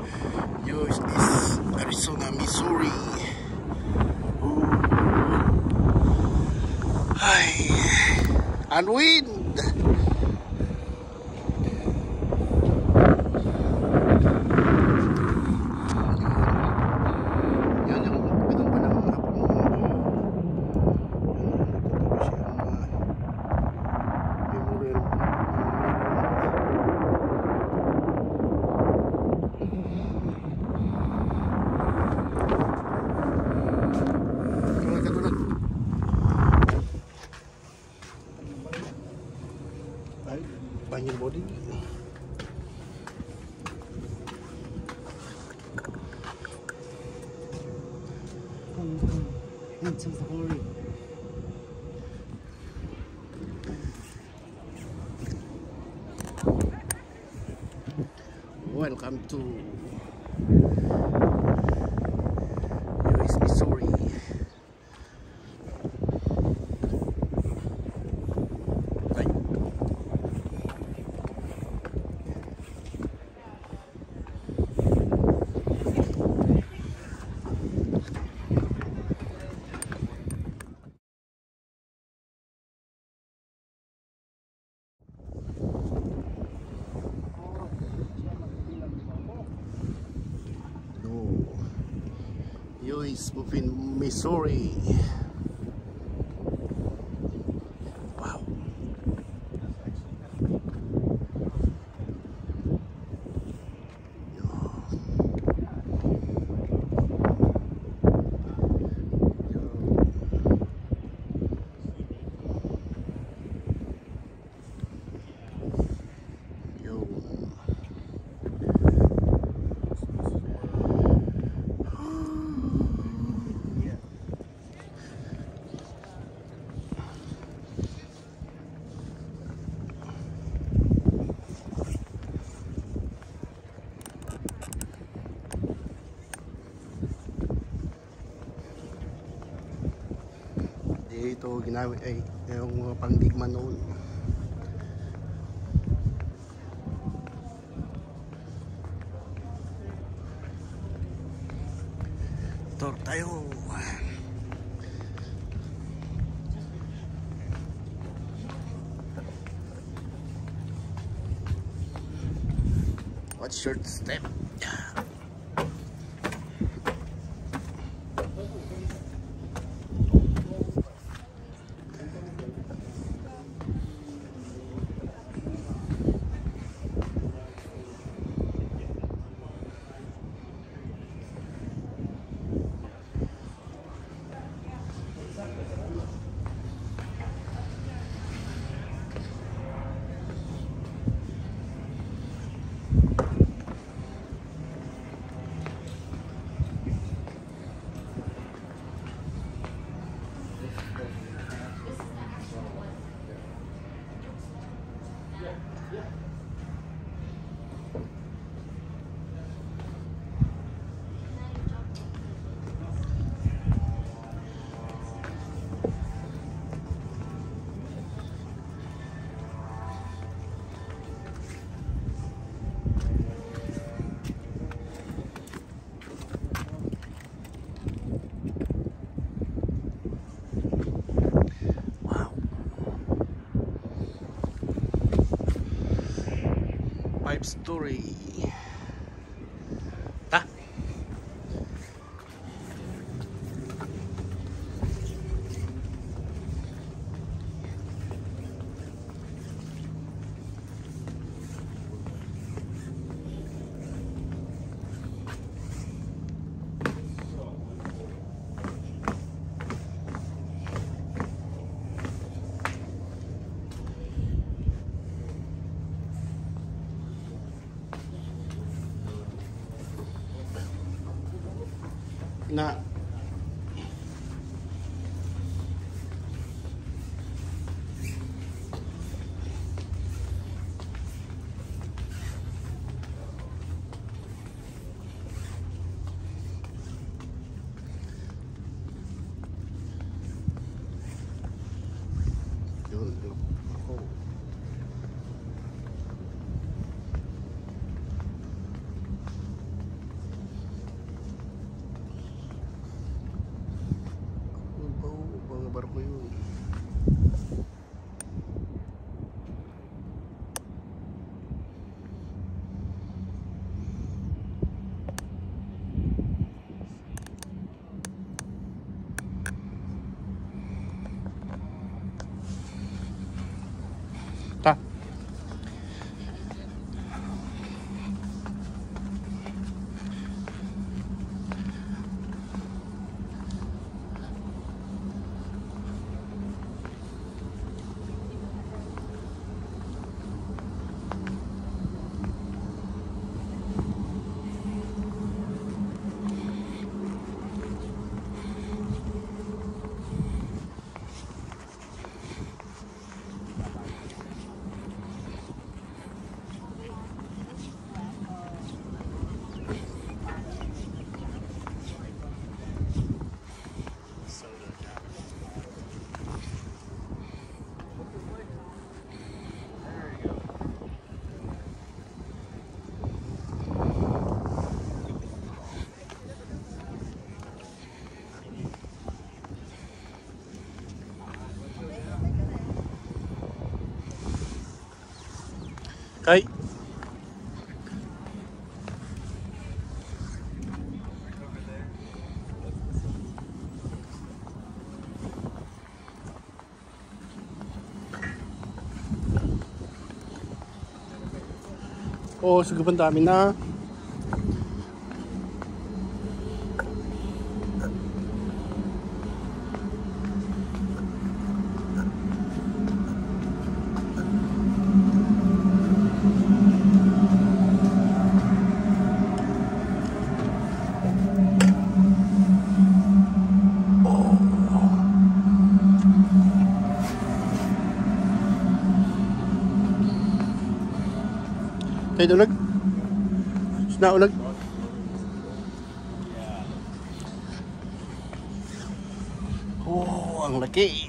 Yours is Arizona, Missouri. Hi. And wind. Banyak body. Into the glory. Welcome to US, Missouri. US within Missouri. Wow. Ito ginamit ay yung mga pangdigma noon. Tour tayo. Watch your step. Story. Ta. Na Oo, sobrang dami na. Tayo ulag. Sina ulag. Oh, ang laki.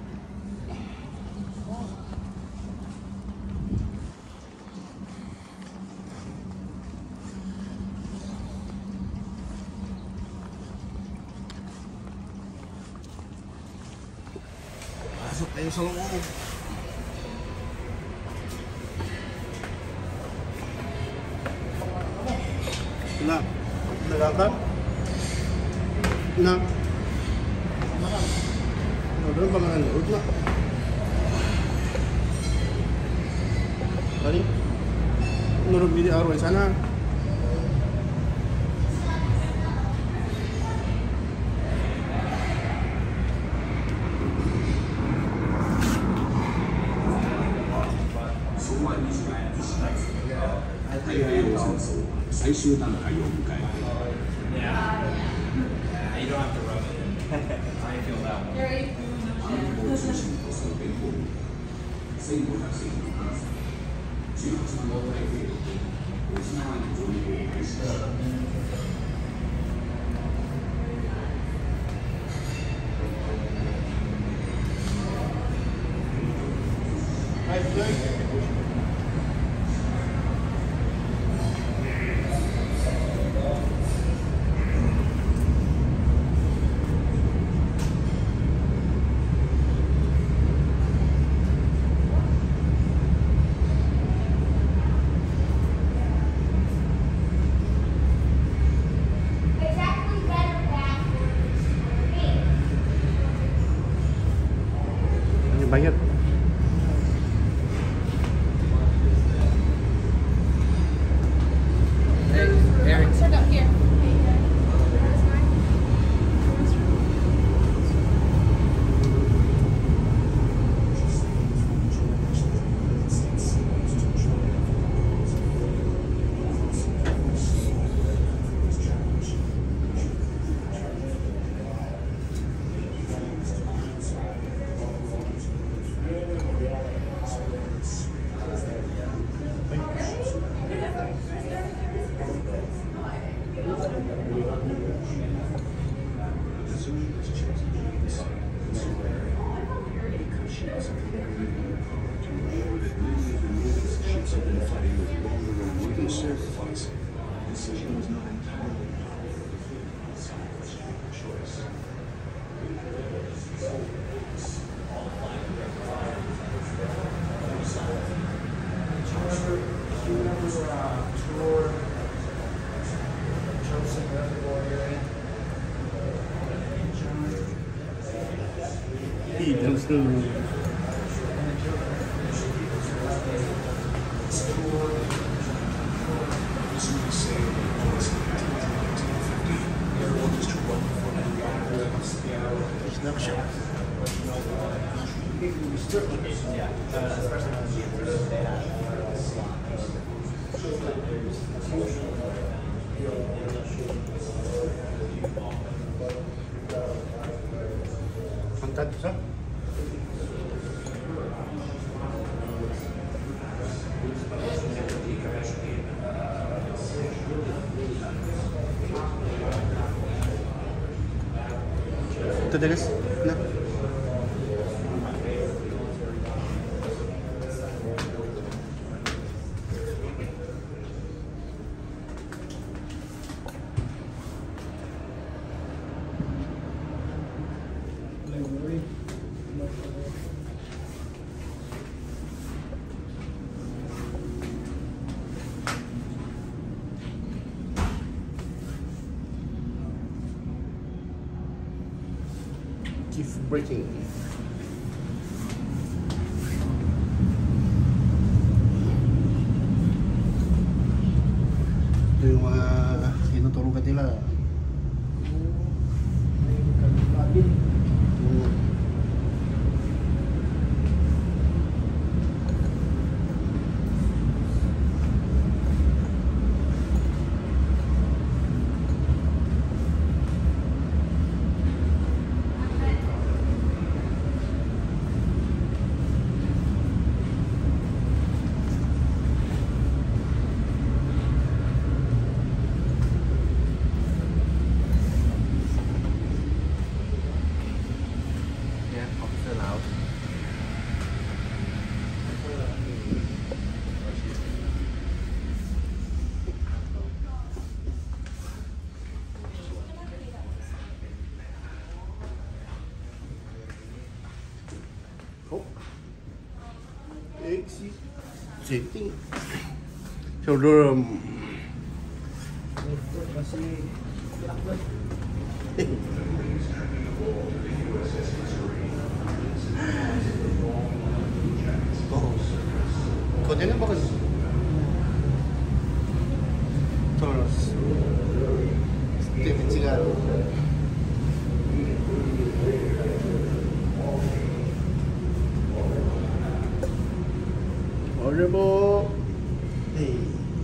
Pasok tayo sa loob. Na, nagata? Na. Doon ba nga nanood na? Bali? Nurog video arway sana. You don't have to rub it. I feel that one. Bayad. Eric. Sit up here. He does the snapshot. Pangkat sa? Ito dalas na. Keep breaking. Ito yung mga tinuturugan nila. Exit. Setting. Shoulder. Kode na ba kasi? Toros. Steven Sigaro. Order mo. Hey.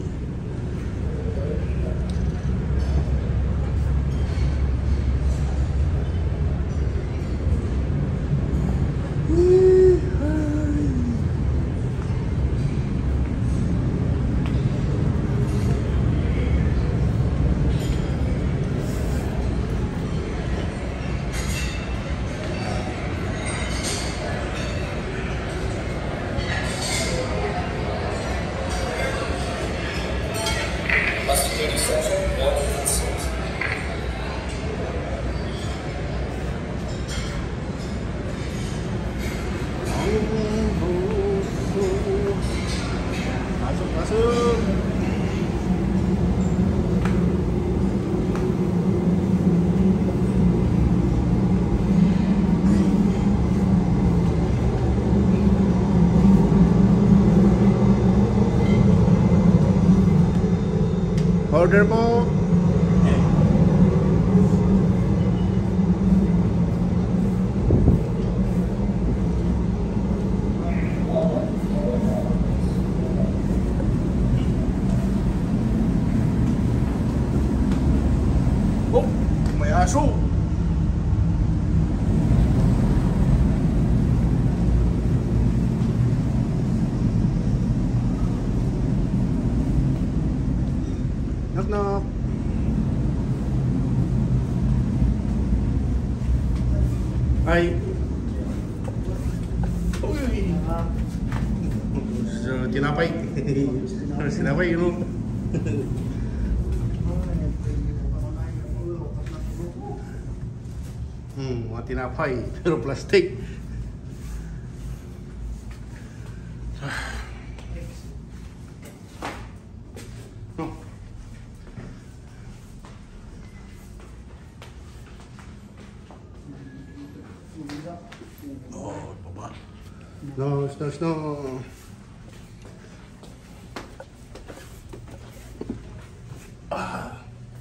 Masuk, masuk. Order mo. Oh, may aso. Knock knock. Ay. Uy. So, tinapay. Tinapay, you know. Mga tinapay, pero plastic. Oh, baba. No, no. Ah.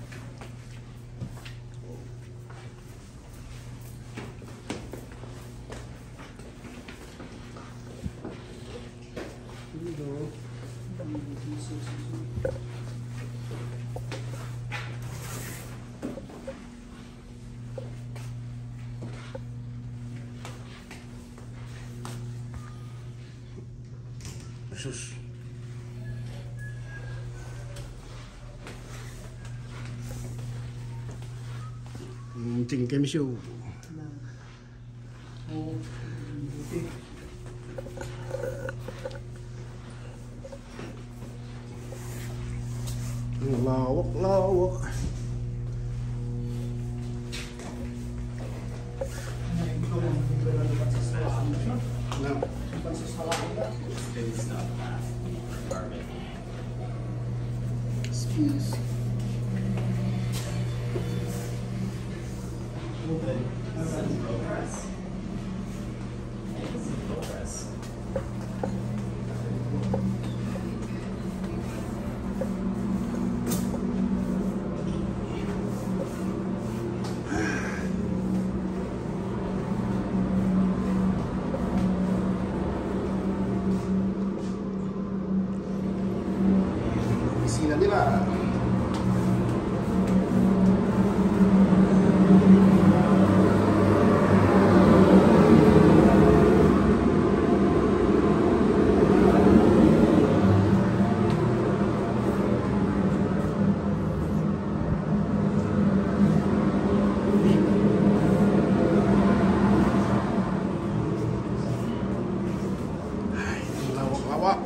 Sus. Tingin kami siya. Lawak. No. Excuse. pala. Lawak-lawak.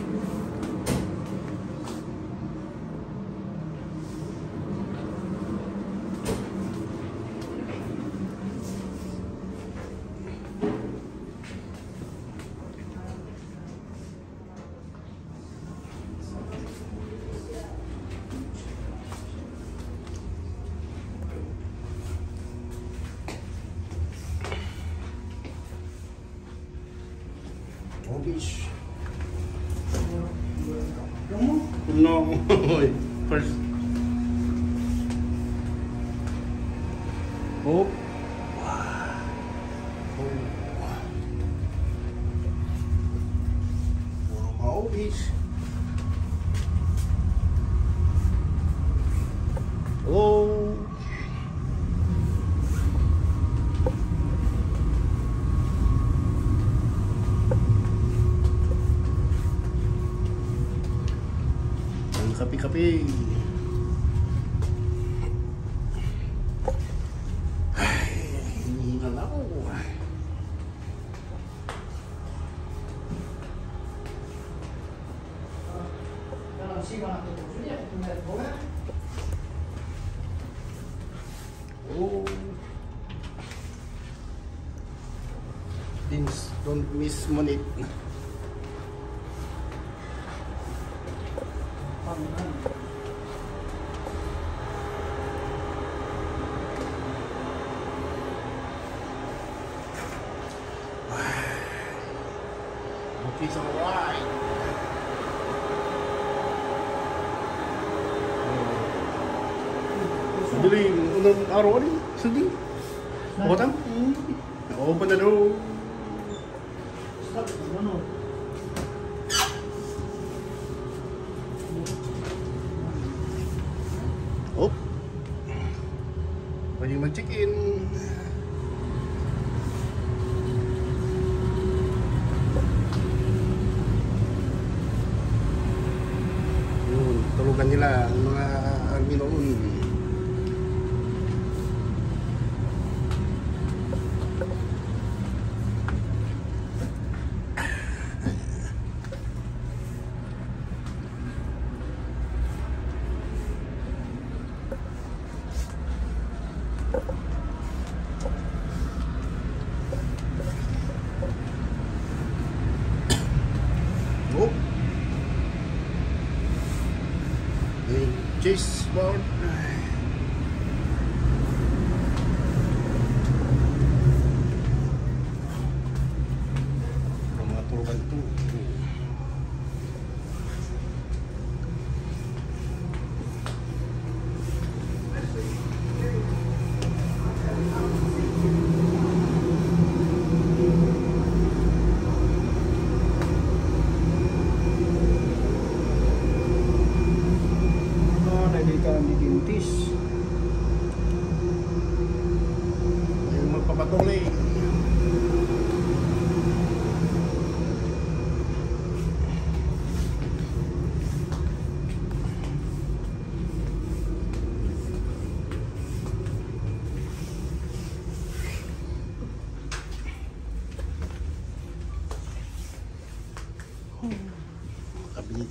Fish. No. First. Oh. Puro fish. Oh. Kape-kape. Ay, hinihingal ako. Oh. Don't miss money. It's alright. Madaling unang araw rin. Sige. Bukatan? Open na door. Oh. Pwede mag-check-in. Tulugan nila ang mga army noon. Oh. Chase board. Mga turukan ito. Ayun magpapatuloy. Kabit.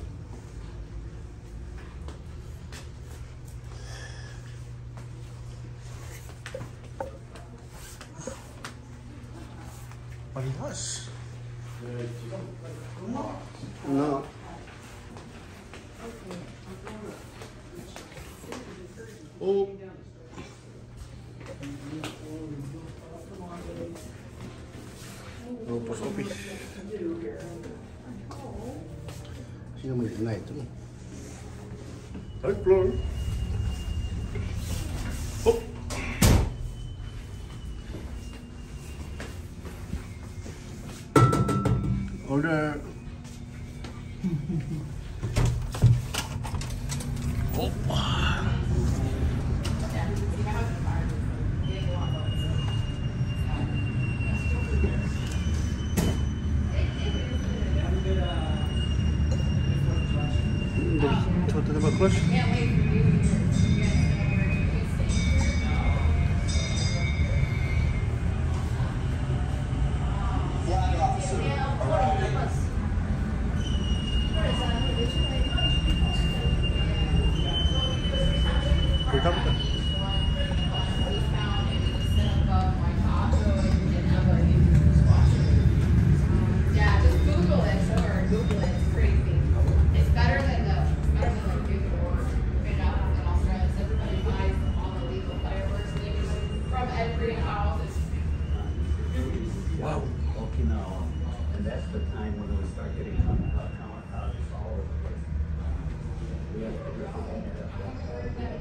Parehas. No. Oh. Oh, post office. Sino may na ito? Third floor. Oh. Order. Oh. Coba tebak close. Buka. Wow. Okinawa. And that's the time when we start getting kamikazes all over the place. We have to figure out how to do that.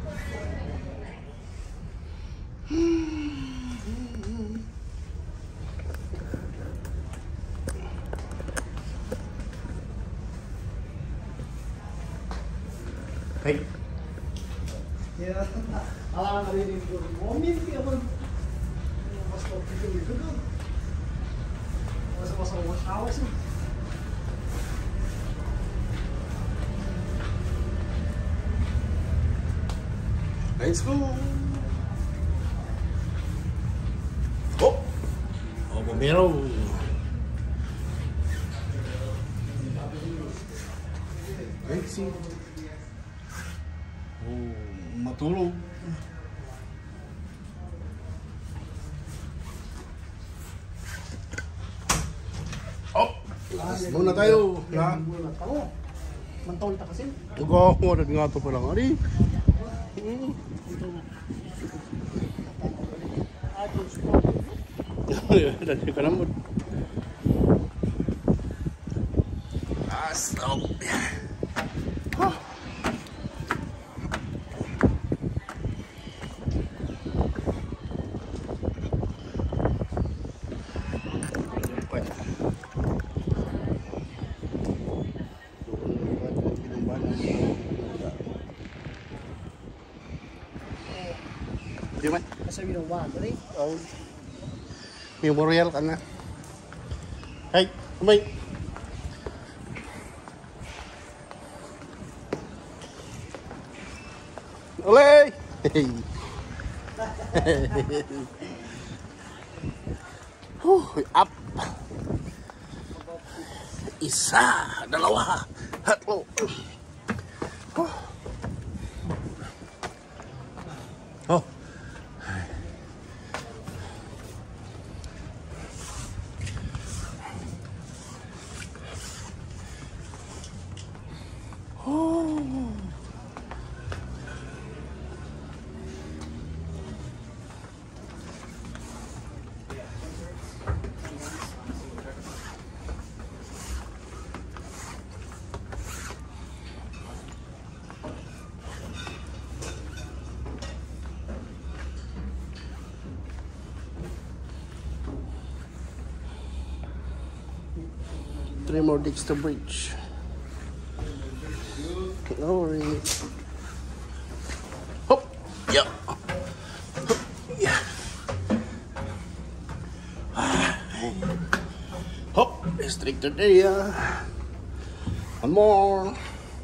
Hey. Ya, alang ada di mobil dia pun masuk ke itu kan, masuk warships sih. Let's go. Oh. Oh, bombero. Let's see. Oh, matulog. Oh, last muna tayo. Na. Mantol ta kasi. Ugo, wala nga to pala ngari. Dali ka naman. Stop. Huh. Di man? Kasi binuwa ko rin. Oh. Memorial ka na. Hey, kumay. Olay! Hey. Up. Isa, dalawa, tatlo. Oh. Three more dicks to bridge. No worries. Hop, yeah. Hop, yeah. Hop, restricted area. One more.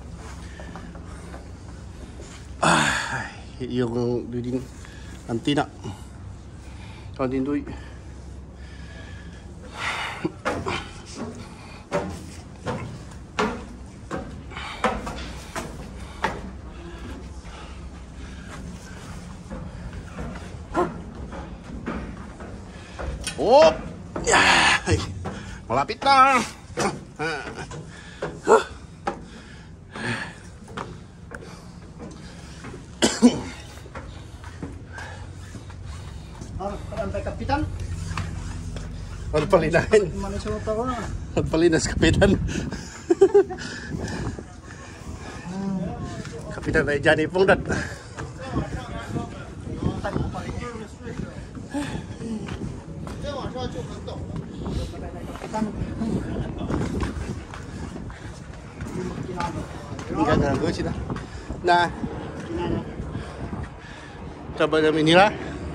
Yung duding antina. Kantin doy. Oh, ya, malapit na. Sampai kapitan. Pagpalinahin. Mana siya ko na? Pagpalinas, kapitan. Kapitan ay Johnny Pongdat. Hindi ka nalago sila. Na Coba namin nila.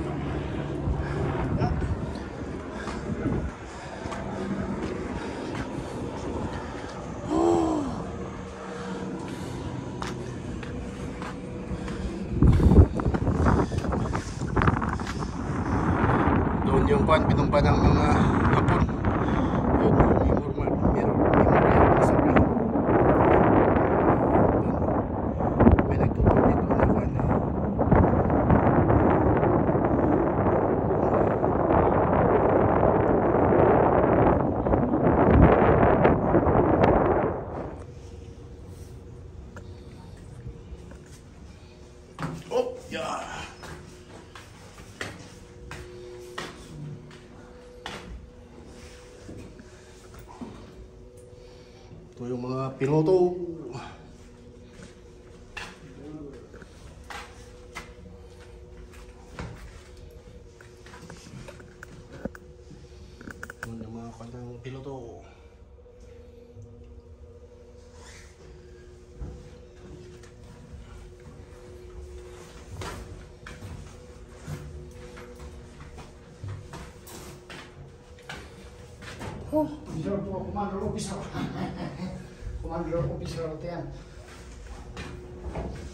Doon yung pan, pinumpa ng mga hapon. Yun, memorial na sabi. May nagtuturo dito na pan. Oh, yeah. Ito yung mga piloto. Ito yung mga kanyang piloto. Oh, Commander po, Commander Officer. Commander Officer ito yan.